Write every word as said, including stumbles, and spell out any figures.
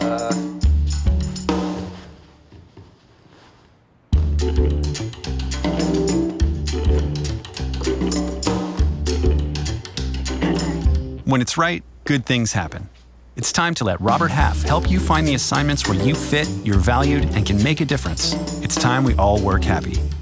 Uh... When it's right, good things happen. It's time to let Robert Half help you find the assignments where you fit, you're valued, and can make a difference. It's time we all work happy.